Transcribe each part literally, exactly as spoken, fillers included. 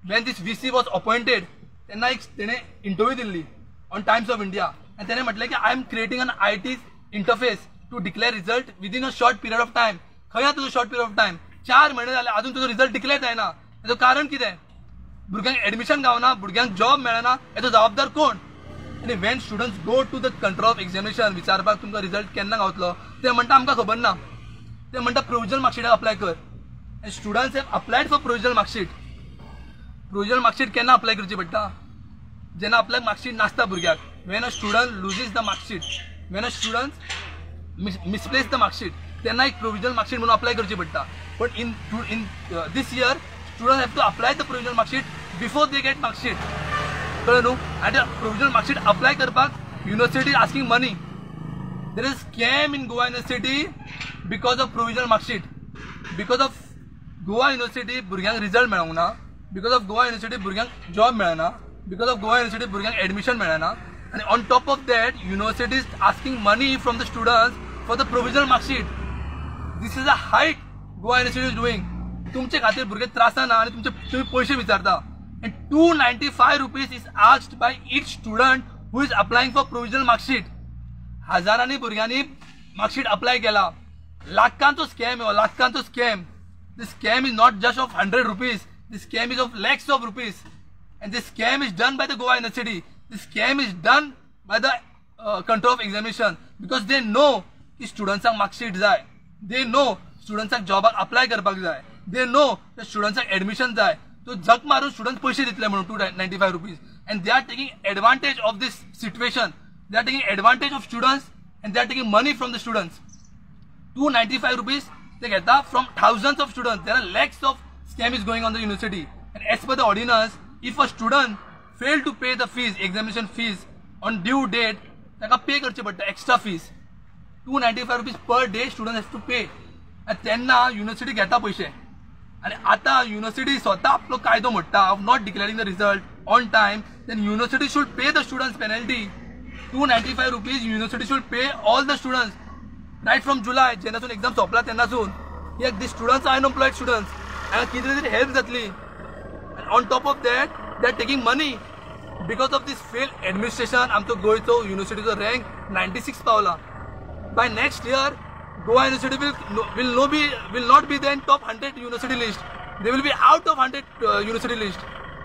When this V C was appointed तेन्ना एक तेणे interview Delhi on Times of India आनी तेणे म्हटलें की I am creating an I T interface to declare result within a short period of time. खंय आसा तुजो शॉर्ट पिरियड ऑफ टायम? चार म्हयने जाले अजून तुजो रिजल्ट डिक्लेअर जायना. हेजो कारण कितें? भुरग्यांक एडमिशन गावना, भुरग्यांक जॉब मेळना. हेजो जबाबदार कोण? आनी when students go to the control of examination विचारपाक तुमकां रिजल्ट केन्ना गावतलो ते म्हणटा आमकां खबर ना. ते म्हणटा प्रोविजनल मार्कशीटाक अप्लाय कर. And students have applied for provisional marksheet. Provisional marksheet केन्ना अप्लाय करची पडटा? जेन्ना आपल्याक मार्कशीट नासता भुरग्याक. When a student loses the marksheet, when a student misplace the marksheet, तेन्ना एक प्रोविजनल मार्कशीट म्हणून अप्लाय करची पडटा. But in in this year student have to apply the provisional marksheet before they get marksheet. कळ्ळें न्हू? आनी provisional marksheet apply करपाक university asking money. There is scam in Goa university because of provisional marksheet. Because of Goa university भुरग्यांक result मेळोंक ना. Because of Goa university भुरग्यांक job मेळना. Because of Goa university भुरग्यांक एडमिशन मेळना. आनी on top of that university is asking money from the students for the provisional marksheet. This is a height Goa university is doing. तुमचे खातीर भुरगे त्रासाना आनी तुमचे तुम्ही पयशे विचारता. And two ninety five rupees is asked by each student who is applying for provisional marksheet. हजारांनी भुरग्यांनी मार्कशीट अप्लाय केला. लाखांचो स्कॅम हो, लाखांचो scam. This scam is not just of hundred rupees. This scam is of lakhs of rupees. And this scam is done by the Goa university. This scam is done by the control of examination because they know की स्टुडंट्सांक marksheet जाय. They know स्टुडंट्सांक जॉबाक apply करपाक जाय. They know स्टुडंट्सांक admission जाय. तो झक मारून student पैसे दितले म्हणून two ninety five rupees. And they are taking advantage of this situation. They are taking advantage of students and they are taking money from the students. Two ninety five rupees they get that from thousands of students. There are lakhs of scam is going on the university. And as per the ordinance, if a student fail to pay the fees, examination fees on due date, taka pay करचे पडटा extra fees. two ninety-five rupees per day student has to pay. And त्यांना university घेता पैसे. आणि आता university स्वतः आपलो कायदो म्हणटा of not declaring the result on time, then university should pay the students penalty. two ninety-five rupees university should pay all the students. Right from July जेन्नासून एक्झाम सोंपला तेन्नासून एक the students are unemployed students हांगा कितें तरी help जातली. आनी on top of that they are taking money because of this fail administration. आमचो गोंयचो युनिवर्सिटीचो रँक नायन्टी सिक्स पावला. By next year Goa university will will no be will not be then top hundred university list. They will be out of hundred university list.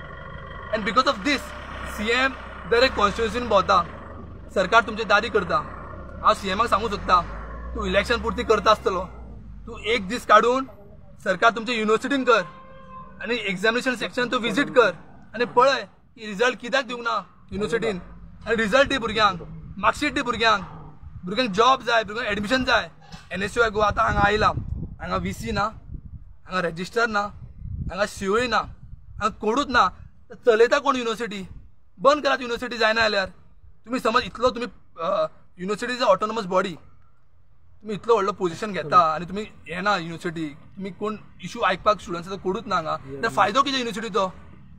And because of this C M दर एक कॉन्स्टिट्युन्सीन भोंवता. सरकार तुमची दारी करता. हांव सी एमाक सांगूंक सोदता तू इलेक्शन पुरती करता आसतलो. तू एक दीस काढून सरकार तुमच्या युनिवर्सिटीन कर आणि एक्झामिनेशन सेक्शन तू विजीट कर आणि पळय की रिजल्ट कित्याक दिवंक ना युनिवर्सिटीन. आनी रिजल्ट दी भुरग्यांक, मार्कशीट दी भुरग्यांक. भुरग्यांक जॉब जाय, भुरग्यांक एडमिशन जाय. N S U I Goa आतां हांगा आयला. हांगा व्ही सी ना, हांगा रजिस्टर ना, हांगा सीओय ना, हांगा कोडूच ना. चलयता कोण युनिवर्सिटी? बंद करात युनिवर्सिटी जायना जाल्यार. तुम्ही समज इतलो तुम्ही university is a autonomous body. तुम्ही इतलो व्हडलो पोझिशन घेता आनी तुम्ही येना युनिवर्सिटी. तुम्ही कोण इशू आयकपाक स्टुडंट्साचो कोडूच ना हांगा. तर फायदो कितें युनिवर्सिटीचो?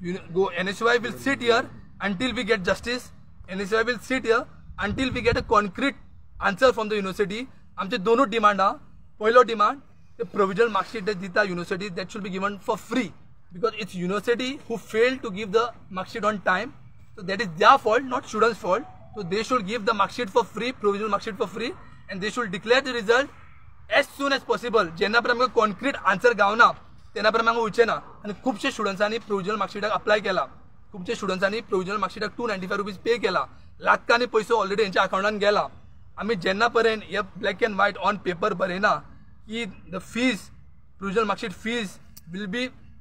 Go N S U I will sit here until we get justice. N S U I will sit here until we get a concrete answer from the university. आमचे दोनूच डिमांड आहा. पयलो डिमांड ते प्रोविजनल मार्कशीट जे दिता university that should be given for free because it's university who fail to give the marksheet on time. So that is their fault, not students fault. So they should give the marksheet for free, provisional marksheet for free. and they should declare the result as soon as possible. जेन्ना पर्यंत आमकां concrete answer गावना तेन्ना पर्यंत आमकां वयचें ना. आनी खुबशे स्टुडंट्सांनी प्रोविजनल मार्कशीटाक अप्लाय केला. खुबशे स्टुडंट्सांनी प्रोविजनल मार्कशीटाक two ninety five rupees pay केला. लाखांनी पयसो ऑलरेडी हेंच्या अकाउंटान गेला. आमी जेन्ना पर्यंत हे black and white on paper बरयना की the fees provisional marksheet fees will be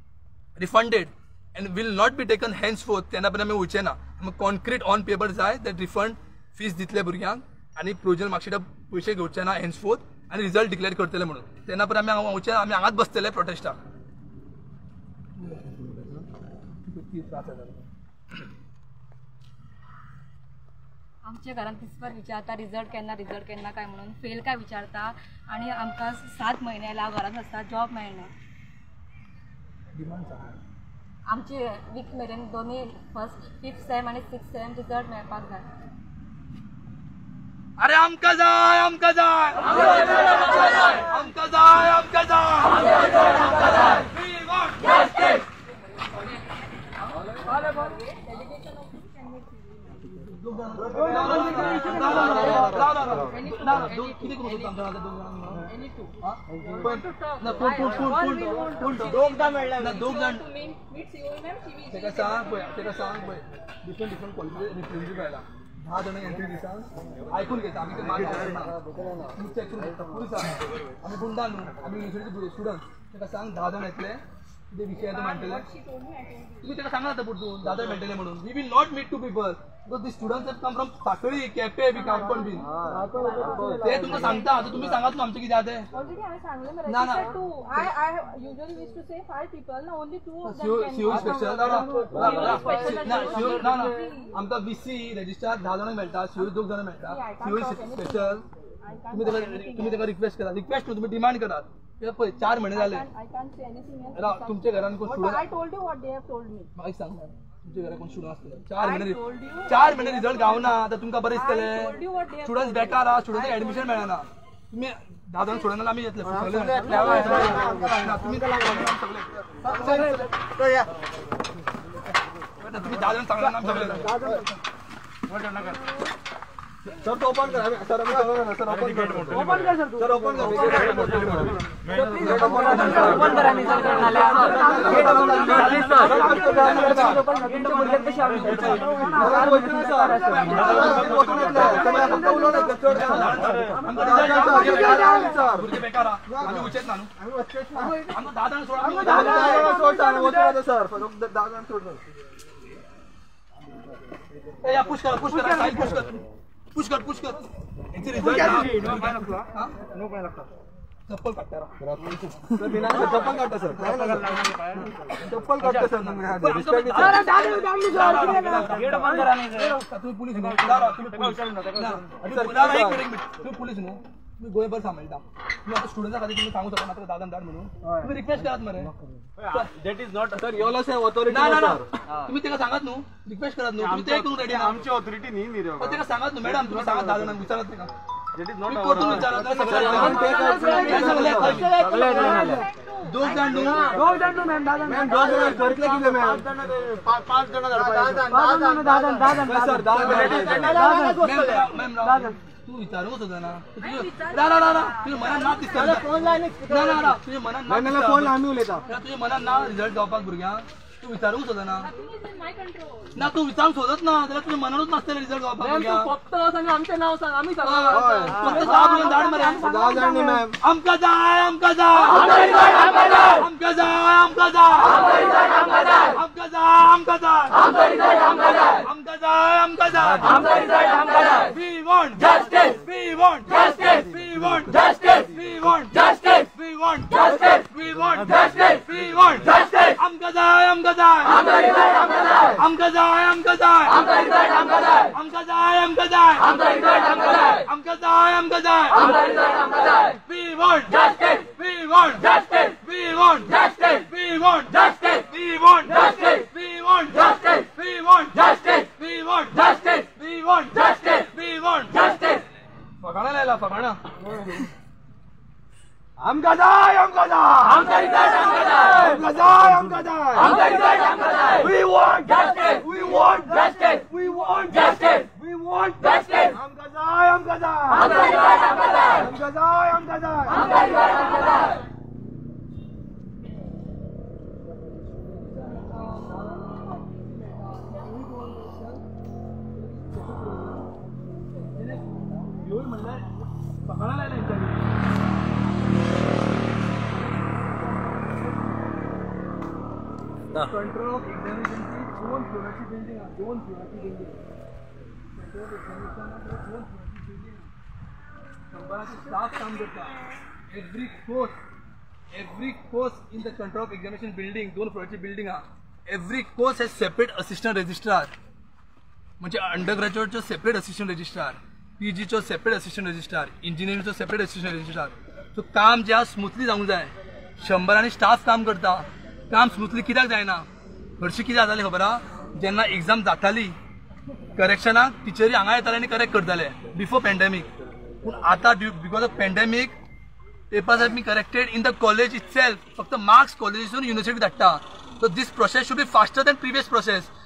refunded and will not be taken henceforth तेन्ना पर्यंत आमी वयचें ना. आमकां कॉन्क्रीट ऑन पेपर जाय दॅट रिफंड फीज दितले भुरग्यांक आनी प्रोविजनल मार्कशीटाक पयशे घेवचे ना हेन्स फोर्थ आनी रिजल्ट डिक्लेअर करतले म्हणून. तेन्ना पर्यंत आमी हांगा वयचे ना. आमी हांगाच बसतले प्रोटेस्टाक. आमच्या घरात दिसभर विचारता रिजल्ट केन्ना रिजल्ट केन्ना काय म्हणून. फेल काय विचारता आणि आमकां सात म्हयने हांव घरांत आसता, जॉब मेळना. आमचे वीक मेरेन दोनी फर्स्ट फिफ्थ सेम आनी सिक्स्थ सेम रिजल्ट मेळपाक जाय. अरे आमकां जाय, आमकां जाय, आमकां जाय, आमकां जाय. डिफरंट डिफरंट क्वालिटी रिप्रेझेंटेटिव्ह राहिला दहा जण एंट्री दिसा ऐकून घेता आम्ही ते मार्क चेक करून घेता पुढे सांग आम्ही गुंडा न्हू आम्ही युनिव्हर्सिटी स्टुडंट ताका सांग दहा जण येतले किती विषय तो मांडटले तुम्ही ताका सांगा आता पुढसून दहा जण मेळटले म्हणून we will not meet two people because the students have come from Sakhali Quepem B Canacona B ते तुमकां सांगता आता तुम्ही सांगात न्हू आमचे कितें आहा ते Already I sang them. No, no. Two. I I usually used to say five people. No, only two of them Shiv can. Shiv special ना शिव ना ना आमकां बीसी रजिस्टर दहा जाणांक मेळटा शिव दोग जाणां मेळटा शिव स्पेशल तुम्ही ताका तुम्ही ताका रिक्वेस्ट करा रिक्वेस्ट तुम्ही डिमांड करात ते पळय चार महिने जाले I can't say anything else. रा तुमच्या घरान कोण But student I told you what they have told me. म्हाका एक सांग तुमच्या घरान कोण स्टुडंट आसतले चार महिने चार महिने रिजल्ट गावना आता तुमकां बरें I told you दिसतले what they have स्टुडंट्स बेकार आहा स्टुडंट ऍडमिशन मेळना तुम्ही दहा जाण स्टुडंटांना आमी येतले तुम्ही तुम्ही दहा जण सांगला ना सगळे सर तो ओपन करा सर आम्ही सर ओपन कर ओपन कर सर सर ओपन कर ओपन करा मी सर करणाला गेट ओपन झाली सर ओपन गेट बोलले कशी आम्ही सर बुरके बेकार आम्ही उचेत नानू आम्ही उचेत ना आम्ही दहा जण सोडा आम्ही दहा जण सोडता होतो सर फक्त दहा जण सोडतो ए या पुश करा पुश करा साइड पुश कर पुश कर पुश कर यांचे रिझल्ट नो काय लागला हां नो काय लागला चप्पल काढता सर बिना चप्पल काढता सर चप्पल काढता सर गेट बंद करा नाही सर तुम्ही पोलीस नो दारा तुम्ही पोलीस सर दारा एक मिनिट तुम्ही पोलीस नो तुम्ही गोयभर सांभाळता तुम्ही आता स्टुडंट्सा खातीर तुम्ही सांगू शकता दादा दाड म्हणून तुम्ही रिक्वेस्ट करात मरे that is not sir you also have authority ना ना तुम्ही त्याला सांगत न्हू रिक्वेस्ट करत न्हू तुम्ही ते करून रेडी आमची ऑथॉरिटी न्ही नी रे त्याला सांगत न्हू मॅडम तुम्ही सांगत दादा विचारत त्याला दॅट इज नॉट कोर्टून विचारत दोन जण न्हू दोन जण न्हू मॅम दादा मॅम दोन जण करतले किती मॅम पाच जण दहा जण दहा जण दहा जण सर दहा जण मॅम मॅम तू विचारूच होता ना ना ना ना तुझ्या मनात ना दिसता फोन लायन ना ना ना तुझ्या मनात ना मला फोन आम्ही उलयता तुझ्या मनात ना रिझल्ट गावपाक भुरग्यांक तू विचारूच होता ना ना तू विचारूंक सोदत ना जाल्यार तुझ्या मनानूच नासतले रिझल्ट गावपाक भुरग्यांक फक्त सांग आमचें नांव सांग आमी फक्त दहा भुरग्यांक धाड मरे दहा जाण न्ही मॅम आमकां जाय आमकां जाय आमकां जाय आमकां जाय आमकां जाय आमकां जाय आमकां जाय आमकां जाय आमकां जाय आमकां जाय आमकां जाय we want justice we want justice we want justice we want justice we want justice we want justice we want justice आमकां जाय आमकां जाय आमकां जाय आमकां जाय आमकां जाय आमकां जाय आमकां जाय आमकां जाय आमकां जाय we want justice we want justice we want justice we want justice we want justice we want justice we want justice we want justice we want justice we want justice फकाणा लायला फकाणा आमकां जाय आमकां जाय आमकां रिझल्ट आमकां जाय आमकां जाय आमकां जाय आमकां जाय we want justice we want justice we want justice we want justice आमकां जाय आमकां जाय आमकां जाय आमकां जाय आमकां जाय आमकां जाय आमकां जाय आमकां जाय येऊन म्हणलं पकडायला नाही कंट्रोल ऑफ एक्झामिनेशनची दोन फ्लोराची बिल्डिंग आहे दोन फ्लोराची बिल्डिंग कंट्रोल ऑफ एक्झामिनेशन दोन फ्लोराची बिल्डिंग शंभराचे स्टाफ काम करता every course every course in the control of examination building दोन फ्लोराची बिल्डिंग आहे every course has separate assistant registrar म्हणजे अंडर ग्रॅज्युएटचो सेपरेट असिस्टंट रजिस्ट्रार पीजीचो सेपरेट असिस्टंट रजिस्ट्रार इंजिनियरिंगचो सेपरेट असिस्टंट रजिस्ट्रार सो काम जे स्मुथली जावंक जाय शंभरांनी स्टाफ काम करता काम स्मुथली कित्याक जायना हरशीं कितें जातालें खबर आहा जेन्ना एग्जाम जाताली करेक्शनाक टिचरी हांगा येताले आनी करेक्ट करताले बिफोर पॅन्डेमीक पूण आतां because of pandemic papers have been corrected in the college itself फक्त मार्क्स कॉलेजीसून युनिव्हर्सिटी धाडटा so this process should be faster than previous process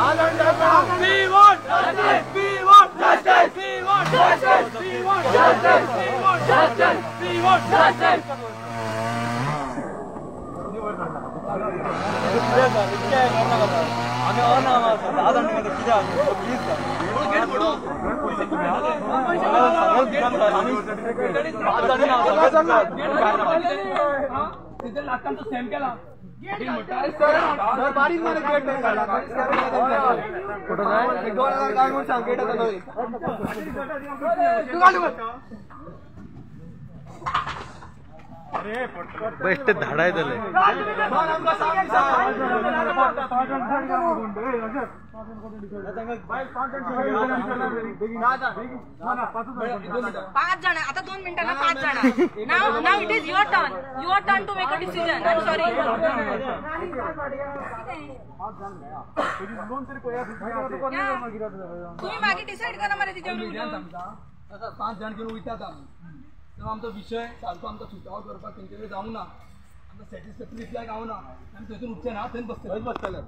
We want justice. We want justice. We want justice. We want justice. We want justice. We want justice. तिथे लागतात तो same केला बारीक मध्ये gate कुठं काय एक दोन हजार काय म्हणून सांग गेट बेस्ट धाडा आहे त्याला पाच जण आता दोन मिनिटांना पाच जण नाव नाव it is your turn your turn to make a decision I am sorry तुम्ही मागे डिसाईड करा मला तिच्यावर पाच जण घेऊन वयतात आम्ही तेव्हा आमचा विषय चालतो आमचा सुटावट करपाक तेंचे कडेन जावं ना आमकां सॅटिस्फॅक्टरी रिप्लाय गावना आमी थंयसून उठचे ना थंय बसतले थंय बसतले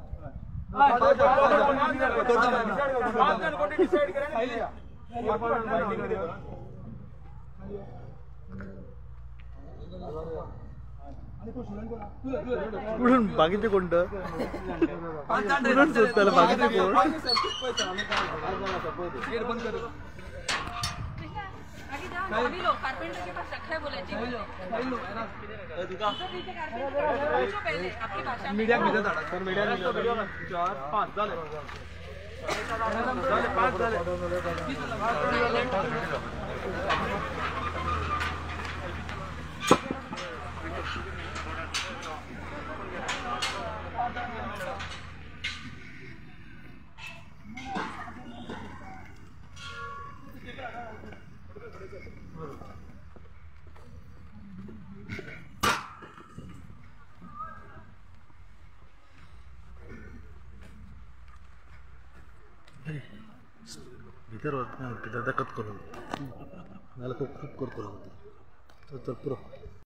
कुठून बाकीचे कोणतं कुठून सुचताला बाकीचे कोण गेट बंद कर अभी लोग कारपेंटर के पास रखा है बोलायची पहले आपकी भाषा में मीडिया मीडिया झाडा सर मीडिया चार पाच झाले पाच झाले इतर इतर कट करून मला खूप खूप करतो चल चल पुरो